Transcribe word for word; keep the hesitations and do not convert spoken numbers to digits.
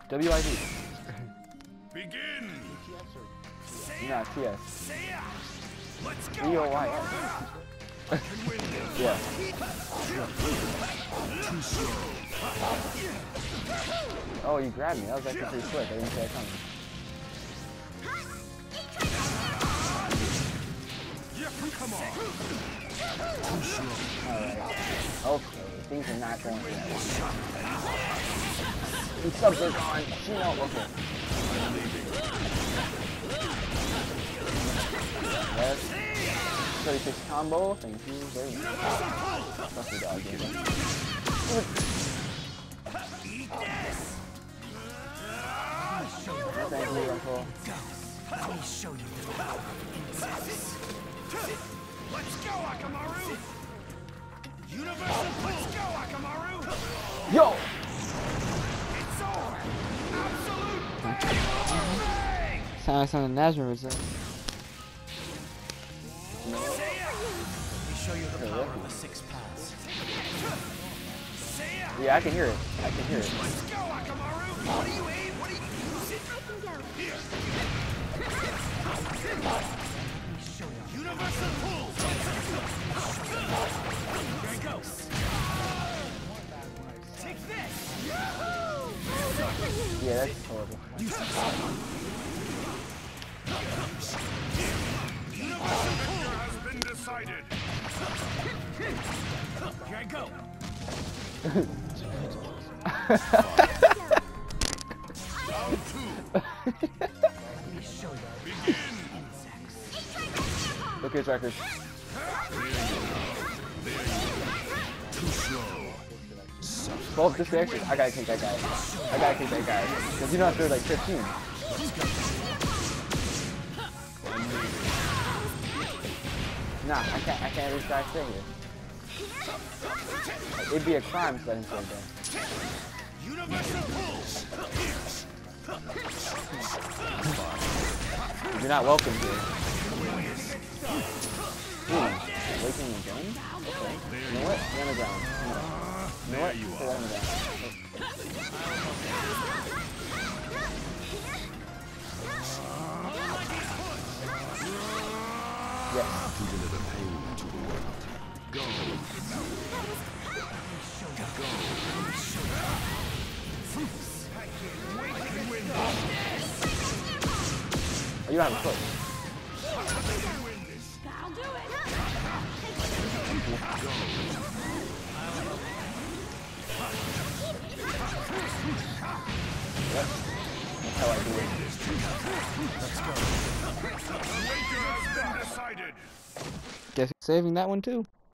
W I D. Begin. Nah, T S. Let's E go. O Y S. Yeah. Too slow. Oh, you grabbed me. That was actually pretty quick. I didn't see that coming. Yeah, come on. Too slow. Alright. Okay, things are not going well. And subs are gone. She won't look it. Yes. thirty-six combo. Thank you very much. Trust me, dog. Eat this. Thank you, Uncle. Let me show you the power of insects. Let's go, Akamaru. Universal. Let's go, Akamaru. Yo! It's over. Absolute bang. Sound like something Nazareth would say. Let me show you the power of the six paths. Yeah, I can hear it. I can hear it. Let's go, Akamaru. What do you aim? What do you Here. Universal pull. There it goes. Take this. Yeah, that's horrible. Universal pull has been decided. Here I go. Round two. Let me show you Begin. Look at his record. Too slow. Well, this actually, I gotta kick that guy. I gotta kick that guy. Because you know they're like fifteen. Nah, I can't, I can't reach guys stay here. It'd be a crime to let him stay there. Universal pull. You're not welcome here. Ooh, waking again? Okay. You know what? You're on the ground. You know what? There you Stay are. on the ground. Yes. To deliver pain to the world. Go. Oh, you don't have a foot. I'll do it. Yep. That's how I do it. Let's go. The wager has been decided. Guess he's saving that one too.